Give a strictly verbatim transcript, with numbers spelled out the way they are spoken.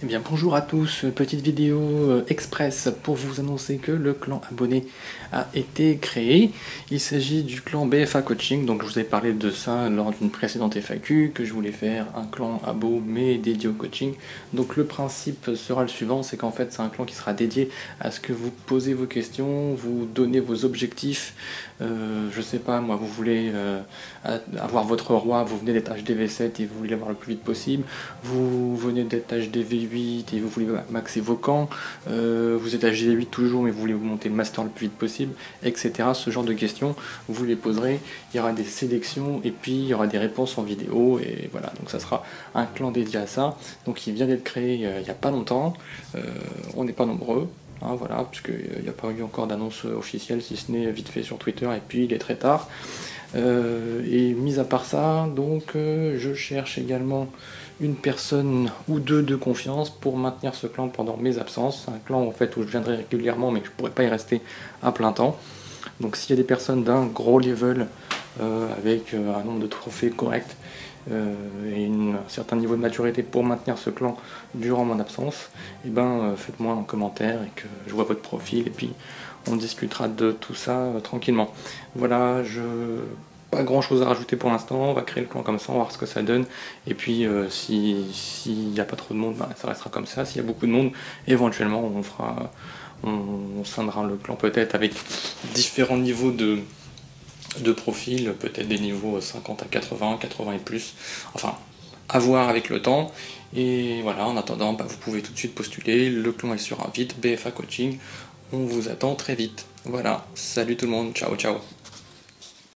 Eh bien bonjour à tous, petite vidéo euh, express pour vous annoncer que le clan abonné a été créé. Il s'agit du clan B F A Coaching, donc je vous ai parlé de ça lors d'une précédente F A Q, que je voulais faire un clan abo mais dédié au coaching. Donc le principe sera le suivant, c'est qu'en fait c'est un clan qui sera dédié à ce que vous posez vos questions, vous donnez vos objectifs. Euh, je sais pas moi, vous voulez euh, avoir votre roi, vous venez d'être H D V sept et vous voulez l'avoir le plus vite possible, vous venez d'être H D V huit et vous voulez maxer vos camps, euh, vous êtes H D V huit toujours mais vous voulez vous monter le master le plus vite possible, et cetera. Ce genre de questions, vous les poserez, il y aura des sélections et puis il y aura des réponses en vidéo et voilà, donc ça sera un clan dédié à ça. Donc il vient d'être créé euh, il n'y a pas longtemps, euh, on n'est pas nombreux. Hein, voilà, puisqu'il n'y a pas eu encore d'annonce officielle, si ce n'est vite fait sur Twitter, et puis il est très tard. Euh, et mis à part ça, donc euh, je cherche également une personne ou deux de confiance pour maintenir ce clan pendant mes absences. Un clan en fait où je viendrai régulièrement, mais que je ne pourrais pas y rester à plein temps. Donc s'il y a des personnes d'un gros level euh, avec euh, un nombre de trophées correct, Euh, et une, un certain niveau de maturité pour maintenir ce clan durant mon absence, et eh ben euh, faites-moi un commentaire et que je vois votre profil et puis on discutera de tout ça euh, tranquillement. Voilà, je pas grand chose à rajouter pour l'instant, on va créer le clan comme ça, on va voir ce que ça donne, et puis euh, si s'il n'y a pas trop de monde, ben, ça restera comme ça. S'il y a beaucoup de monde, éventuellement on fera on, on scindra le clan peut-être avec différents niveaux de de profil, peut-être des niveaux cinquante à quatre-vingts, quatre-vingts et plus, enfin, à voir avec le temps. Et voilà, en attendant, bah, vous pouvez tout de suite postuler, le clan est sur Invite, B F A Coaching, on vous attend très vite. Voilà, salut tout le monde, ciao ciao.